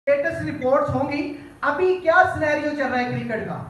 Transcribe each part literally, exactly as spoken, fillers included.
Latest reports होंगी, अभी क्या सिनेरियो चल रहा है क्रिकेट का?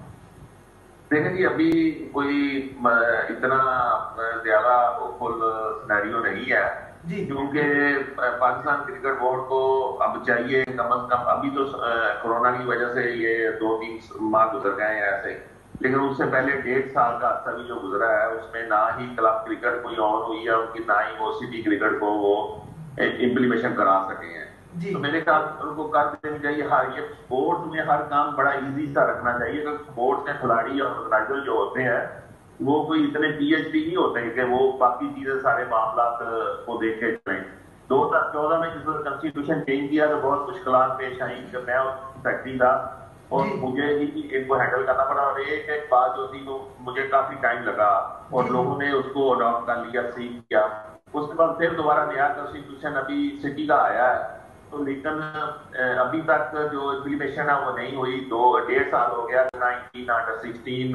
देखिए जी, अभी कोई इतना ज्यादा होपफुल सिनेरियो नहीं है, क्योंकि पाकिस्तान क्रिकेट बोर्ड को अब चाहिए कम अज कम, अभी तो कोरोना की वजह से ये दो तीन माह गुजर गए हैं ऐसे, लेकिन उससे पहले डेढ़ साल का अर्सा भी जो गुजरा है उसमें ना ही क्लब क्रिकेट कोई ऑन हुई है उनकी, ना ही वो सिटी क्रिकेट को वो इम्प्लीमेशन करा सके हैं। तो मेरे ख्याल उनको कर देनी चाहिए। हाँ, ये स्पोर्ट्स में हर काम बड़ा इजी सा रखना चाहिए, क्योंकि स्पोर्ट्स में खिलाड़ी और ऑर्गेनाइजर जो होते हैं वो कोई इतने पीएचडी नहीं होते हैं कि वो बाकी चीजें सारे मामला को देख के चलें। दो हजार चौदह में जिस वक्त कॉन्स्टिट्यूशन चेंज किया तो बहुत मुश्किलात पेश आई, जब मैं फैक्ट्री था और मुझे ही इनको हैंडल करना पड़ा, और एक एक बात जो थी तो मुझे काफी टाइम लगा और लोगों ने उसको अडॉप्ट कर लिया, सीख किया। उसके बाद फिर दोबारा नया कॉन्स्टिट्यूशन अभी सिटी का आया है, तो लेकिन अभी तक जो इम्प्लीमेशन है वो नहीं हुई। दो डेढ़ साल हो गया, नाइनटीन अंडर सिक्सटीन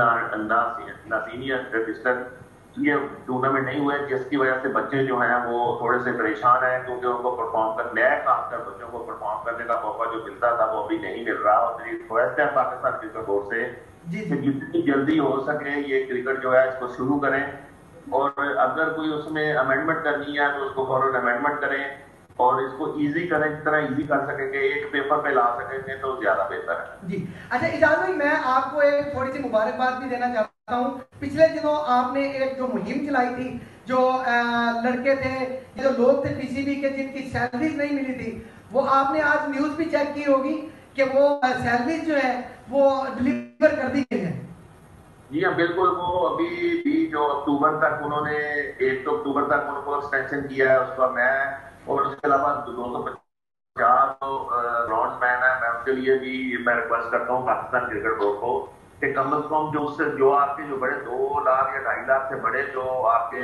ना सीनियर रजिस्टर ये टूर्नामेंट नहीं हुए, जिसकी वजह से बच्चे जो हैं वो थोड़े से परेशान हैं, क्योंकि उनको परफॉर्म कर नया खासकर बच्चों को परफॉर्म करने का मौका जो मिलता था वो अभी नहीं मिल रहा। और मेरी रिक्वेस्ट है पाकिस्तान क्रिकेट बोर्ड से कि जितनी जल्दी हो सके ये क्रिकेट जो है इसको शुरू करें, और अगर कोई उसमें अमेंडमेंट करनी है तो उसको फौरन अमेंडमेंट करें और इसको इजी करें, जितना इजी कर सकेंगे, एक पेपर पे ला सकेंगे तो ज्यादा बेहतर है। जी अच्छा इजाज भाई, मैं आपको एक थोड़ी सी मुबारकबाद भी देना चाहता हूँ। पिछले दिनों आपने एक जो मुहिम चलाई थी, जो आ, लड़के थे, जो लोग थे पीसीबी के जिनकी सैलरीज नहीं मिली थी, वो आपने आज न्यूज भी चेक की होगी कि वो सैलरीज जो है वो डिलीवर कर दी गई है। जी हाँ बिल्कुल, वो अभी भी जो अक्टूबर तक उन्होंने एक अक्टूबर तक उनको एक्सटेंशन किया है उसका, मैं और उसके अलावा दो सौ पचास ग्राउंड्समैन है, मैं उनके लिए भी मैं रिक्वेस्ट करता हूँ पाकिस्तान क्रिकेट बोर्ड को कि कम अज कम जो उससे जो आपके जो बड़े दो लाख या ढाई लाख से बड़े जो आपके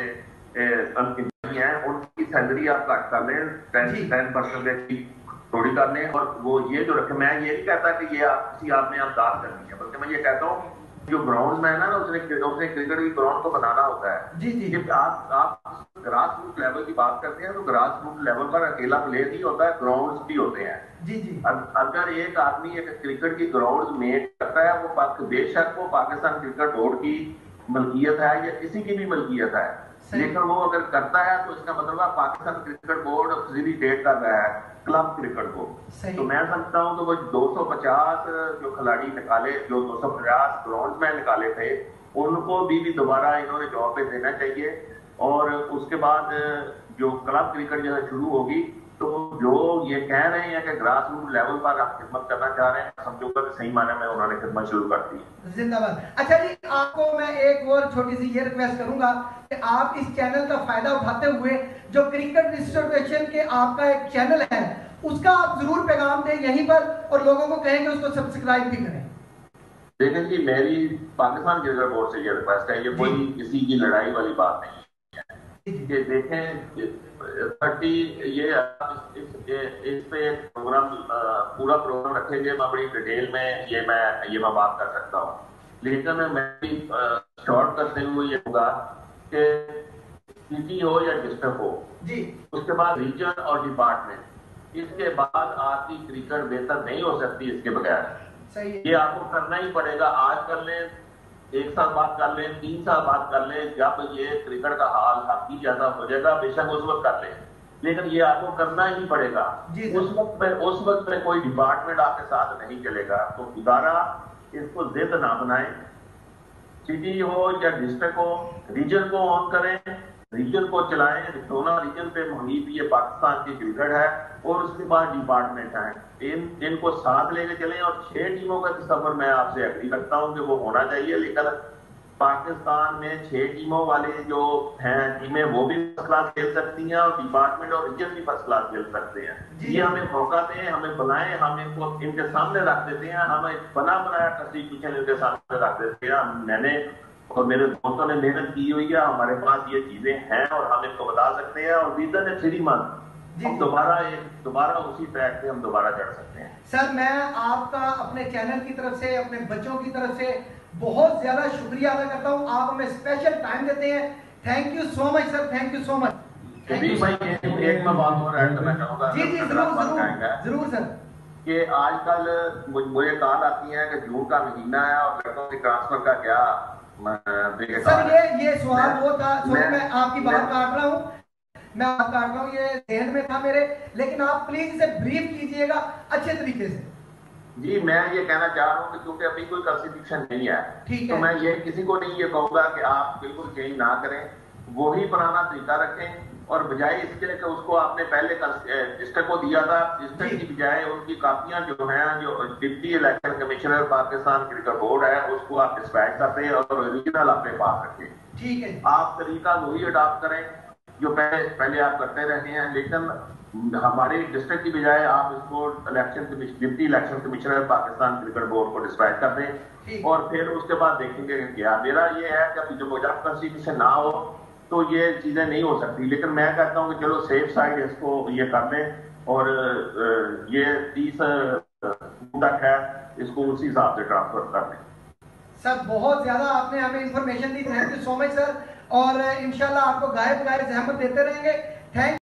हैं उनकी सैलरी आप कट कर लें, टेन टेन परसेंट की थोड़ी कर लें, और वो ये जो रखे, मैं ये नहीं कहता कि ये आप किसी आपने आप दाद करनी है, बल्कि मैं ये कहता हूँ जो ग्राउंड्समैन है ना उसने उसने क्रिकेट की ग्राउंड को बनाना होता है। जी जी जब आप आप ग्रास रूट लेवल की बात करते हैं तो ग्रास रूट लेवल पर अकेला प्लेयर नहीं होता है, ग्राउंड्स भी होते हैं। जी जी अगर एक आदमी एक क्रिकेट की ग्राउंड मेक करता है वो बेशक वो पाकिस्तान क्रिकेट बोर्ड की मलकियत है या किसी की भी मलकियत है, लेकिन वो अगर करता है तो इसका मतलब है पाकिस्तान क्रिकेट बोर्ड फैसिलिटेट कर रहा है क्लब क्रिकेट को। तो मैं समझता हूँ कि वो दो सौ पचास जो खिलाड़ी निकाले, जो दो सौ पचास ग्राउंड्समैन निकाले थे, उनको भी, भी दोबारा इन्होंने जॉब पे देना चाहिए। और उसके बाद जो क्लब क्रिकेट जो है शुरू होगी, तो जो ये कह रहे हैं कि ग्रास रूट लेवल पर आप खिदमत करना चाह रहे हैं, समझूंगा कि सही माने में उन्होंने खिदमत शुरू कर दी। जिंदाबाद। अच्छा जी, आपको मैं एक और छोटी सी ये रिक्वेस्ट करूंगा कि आप इस चैनल का फायदा उठाते हुए जो क्रिकेट रिजर्वेशन के आपका एक चैनल है उसका आप जरूर पैगाम दें यहीं पर, और लोगों को कहें कि उसको सब्सक्राइब भी करें। देखें जी, मेरी पाकिस्तान क्रिकेट बोर्ड से ये रिक्वेस्ट है, ये कोई किसी की लड़ाई वाली बात नहीं है। ये देखें थर्टी ये इस, इस, इस पे प्रोग्राम पूरा प्रोग्राम रखेंगे, मैं बड़ी डिटेल में ये मैं ये मैं बात कर सकता हूँ, लेकिन मैं भी शॉर्ट करते हुए ये होगा कि सिटी हो या डिस्ट्रिक्ट हो जी, उसके बाद रीजन और डिपार्टमेंट, इसके बाद आपकी क्रिकेट बेहतर नहीं हो सकती इसके बगैर। सही है। ये आपको करना ही पड़ेगा, आज कर लें, एक साल बाद कर लें, तीन साल बाद कर लें, जब ये क्रिकेट का हाल हकी जैसा हो जाएगा बेशक उस वक्त कर लें, लेकिन ये आपको करना ही पड़ेगा। उस वक्त में उस वक्त में कोई डिपार्टमेंट आपके साथ नहीं चलेगा। तो दोबारा इसको जिद ना बनाए, सिटी हो या डिस्ट्रिक्ट हो, रीजन को ऑन करें, रीजन को चलाएं, दोनों रीजन पे मुहित ये पाकिस्तान की क्रिकेट है, और उसके बाद डिपार्टमेंट है, इन इनको साथ लेके चलें। और छह टीमों का सफर मैं आपसे एग्री करता हूं कि वो होना चाहिए, लेकिन पाकिस्तान में छह टीमों वाले जो हैं टीमें वो भी फर्स्ट क्लास खेल सकती हैं और डिपार्टमेंट और रीजन भी फर्स्ट क्लास खेल सकते हैं। ये हमें मौका दें, हमें बुलाएं, हम इनको इनके सामने रख देते हैं, हमें बना बनाया कॉन्स्टिट्यूशन इनके सामने रख देते हैं। मैंने और मेरे दोस्तों ने मेहनत की हुई है, हमारे पास ये चीजें हैं और हम इनको बता सकते हैं, और विजन है थ्री मंथ हम दोबारा एक दोबारा उसी ट्रैक पे हम दोबारा चढ़ सकते हैं। सर, मैं आपका अपने चैनल की तरफ से, अपने बच्चों की तरफ से बहुत ज्यादा शुक्रिया अदा करता हूं। आप हमें स्पेशल टाइम देते हैं, thank you so much sir, thank you so much. भाई एक मैं बात और ऐड करना चाहूंगा। जी जी जरूर जरूर जरूर सर। कि आजकल मुझे कॉल आती है कि जून का महीना है और लड़कों के ट्रांसफर का क्या सर ये ये सवाल वो था, सॉरी मैं आपकी बात काट रहा हूँ, मैं आप काट रहा हूँ, ये ध्यान में था मेरे, लेकिन आप प्लीज इसे ब्रीफ कीजिएगा अच्छे तरीके से। जी मैं ये कहना चाह रहा हूँ कि क्योंकि अभी कोई कॉन्स्टिट्यूशन नहीं है, तो मैं ये किसी को नहीं ये कहूंगा कि आप बिल्कुल चेंज ना करें, वही पुराना तरीका रखें, और बजाय इसके कि उसको आपने पहले डिस्ट्रिक्ट को दिया था, डिस्ट्रिक्ट की बजाय उनकी कापियां जो हैं, जो deputy election commissioner Pakistan cricket board है, उसको आप डिस्पैच करते हैं और ओरिजिनल अपने पास रखें। ठीक है, आप तरीका वही अडॉप्ट करें जो पहले पहले आप करते रहे हैं, लेकिन हमारे डिस्ट्रिक्ट की बजाय आप इसको election deputy election commissioner Pakistan cricket board को डिस्पैच कर दें, और फिर उसके बाद देखेंगे क्या। मेरा ये है कि जब जब कॉन्स्टिट्यूशन ना हो तो ये चीजें नहीं हो सकती, लेकिन मैं कहता हूं कि चलो सेफ साइड इसको ये कर लें, और ये तीस तक है, इसको उसी हिसाब से ट्रांसफर कर लें। सर बहुत ज्यादा आपने हमें इंफॉर्मेशन दी, thank you so much sir, और इंशाल्लाह आपको गायब गायब जहमत देते रहेंगे। थैंक